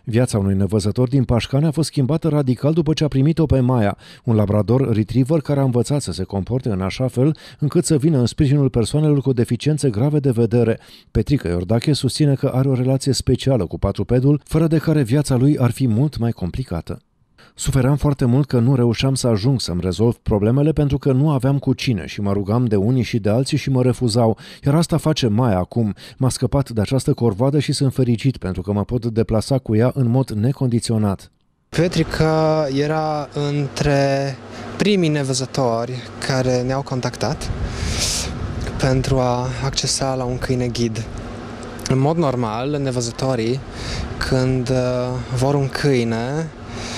Viața unui nevăzător din Pașcani a fost schimbată radical după ce a primit-o pe Maia, un labrador retriever care a învățat să se comporte în așa fel încât să vină în sprijinul persoanelor cu deficiențe grave de vedere. Petrica Iordache susține că are o relație specială cu patrupedul, fără de care viața lui ar fi mult mai complicată. Sufeream foarte mult că nu reușeam să ajung să-mi rezolv problemele pentru că nu aveam cu cine și mă rugam de unii și de alții și mă refuzau, iar asta face Maia acum. M-a scăpat de această corvoadă și sunt fericit pentru că mă pot deplasa cu ea în mod necondiționat. Petrica era între primii nevăzători care ne-au contactat pentru a accesa la un câine ghid. În mod normal, nevăzătorii, când vor un câine,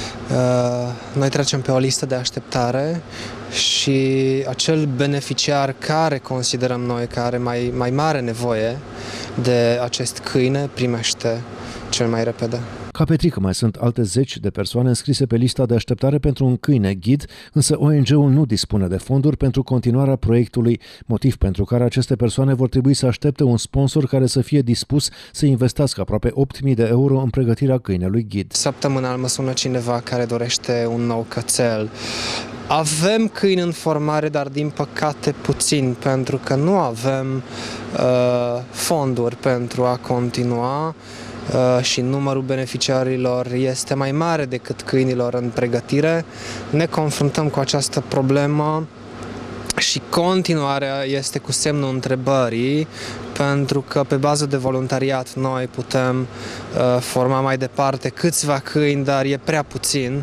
noi trecem pe o listă de așteptare și acel beneficiar care considerăm noi că are mai mare nevoie de acest câine primește cel mai repede. Ca Petrica mai sunt alte zeci de persoane înscrise pe lista de așteptare pentru un câine ghid, însă ONG-ul nu dispune de fonduri pentru continuarea proiectului, motiv pentru care aceste persoane vor trebui să aștepte un sponsor care să fie dispus să investească aproape 8.000 de euro în pregătirea câinelui ghid. Săptămânal mă sună cineva care dorește un nou cățel. Avem câini în formare, dar din păcate puțin, pentru că nu avem fonduri pentru a continua și numărul beneficiarilor este mai mare decât câinilor în pregătire. Ne confruntăm cu această problemă și continuarea este cu semnul întrebării, pentru că pe bază de voluntariat noi putem forma mai departe câțiva câini, dar e prea puțin.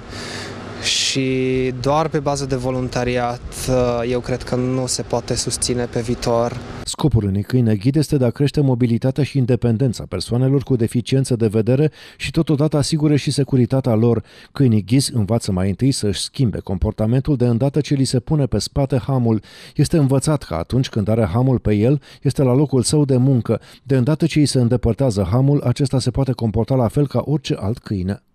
Și doar pe bază de voluntariat eu cred că nu se poate susține pe viitor. Scopul unui câine ghid este de a crește mobilitatea și independența persoanelor cu deficiențe de vedere și totodată asigură și securitatea lor. Câinii ghizi învață mai întâi să-și schimbe comportamentul de îndată ce li se pune pe spate hamul. Este învățat că atunci când are hamul pe el, este la locul său de muncă. De îndată ce îi se îndepărtează hamul, acesta se poate comporta la fel ca orice alt câine.